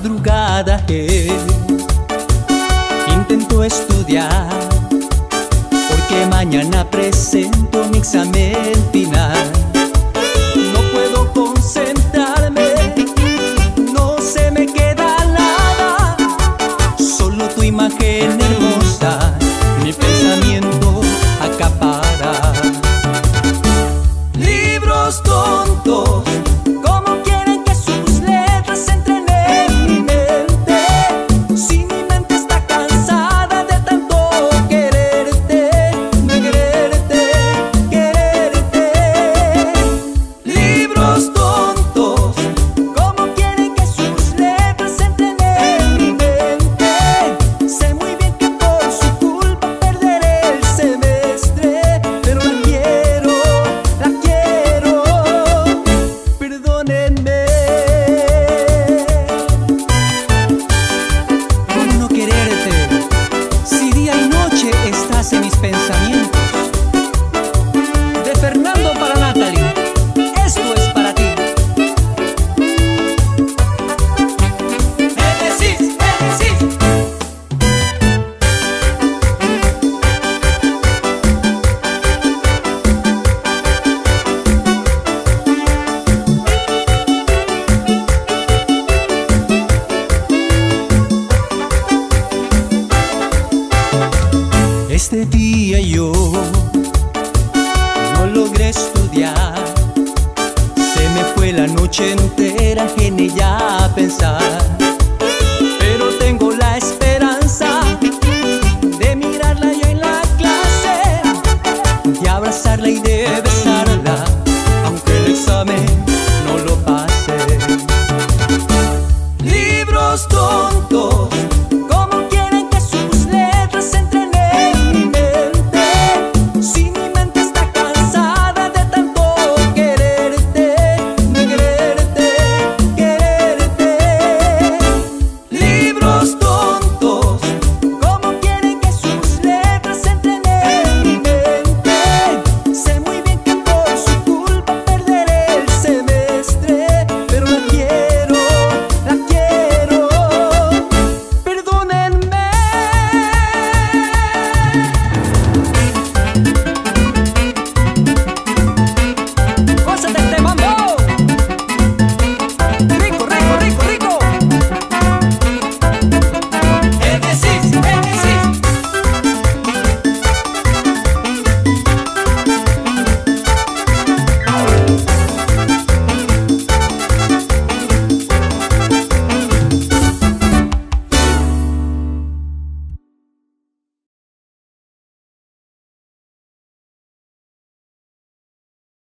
madrugada intento estudiar, porque mañana presento mi examen final. No puedo concentrarme, no se me queda nada, solo tu imagen hermosa mi pensamiento acapara. Libros tontos, ¿cómo quieren que sus letras entren en mi mente? Si mi mente está cansada de tanto quererte, de quererte, quererte. Libros tontos, ¿cómo quieren que sus letras entren en mi mente? Sé muy bien que por su culpa perderé el semestre, pero la quiero, perdónenme. ¿Cómo no quererte si día y noche estás en mis pensamientos? De Fernando para Natalie, esto es para ti. ¡Génesis, Génesis! Este día yo no logré estudiar, se me fue la noche entera en ella a pensar, pero tengo la esperanza de mirarla ya en la clase, de abrazarla y de besarla, aunque el examen no lo pase. Libros tontos,